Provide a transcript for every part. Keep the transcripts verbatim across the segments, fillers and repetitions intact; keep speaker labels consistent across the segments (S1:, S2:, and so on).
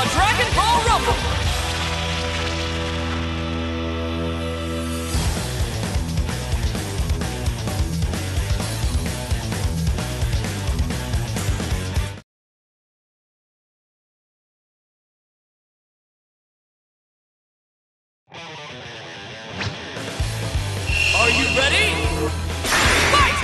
S1: the Dragon Ball Rumble! Are you ready? Fight!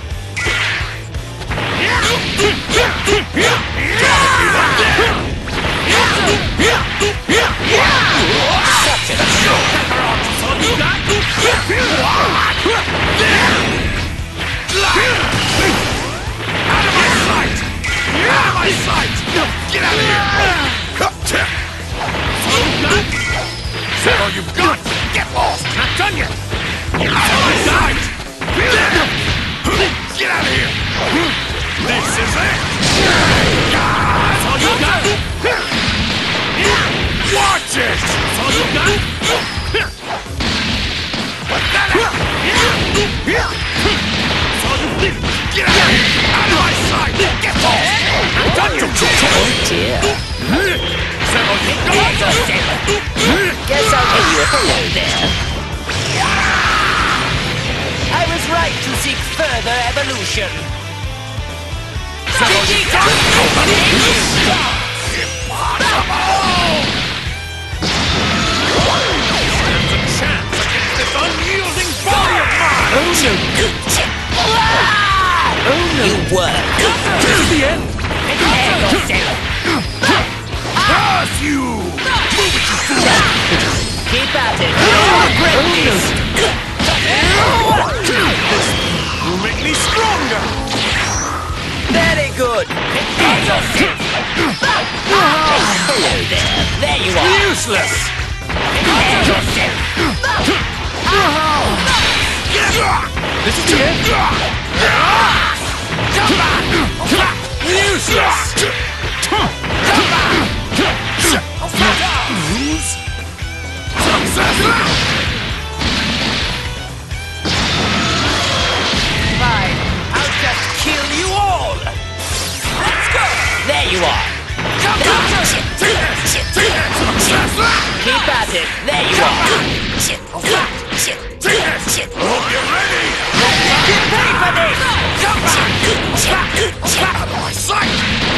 S1: Such a show! That's all you got? Out of my sight! Out of my sight! Get out of here! That's all you got? Is that all you've got? Get lost! Not done yet! Out of my sight! Get out of here! This is it! That's all you got? Watch it! That's all you got? Put that out! That's all you got? Get out of here! Out of my sight! Get lost! I'm done you!
S2: Oh dear.
S1: Is that all you got?
S2: Guess I'll give you a hello there. I was right to seek further evolution.
S1: Vegeta! Stands a chance against this unyielding body of mine!
S2: Oh no! Oh no! You were!
S1: This is the end!
S2: Prepare yourself!
S1: Curse you! Move it, you fool!
S2: Keep at it! You'll regret this!
S1: This will make me stronger!
S2: Very good! Prepare yourself! Hello there! There you are!
S1: Useless!
S2: Prepare yourself!
S1: This is the end! Useless! Lose? Success!
S2: Fine, I'll just kill you all! Let's go! There you are! Keep at it! There you are!
S1: Hope you're ready!
S2: Get paid for this!
S1: Out of my sight!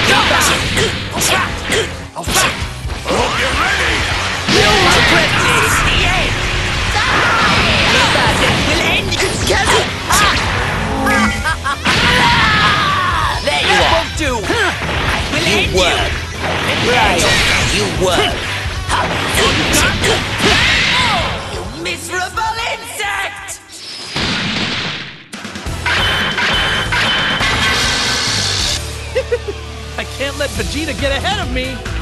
S1: Hope you're ready!
S2: You'll regret this! The end! Keep at it! We'll end you! There you are! Won't do! We'll end you! Right! You work! You miserable insect!
S3: I can't let Vegeta get ahead of me!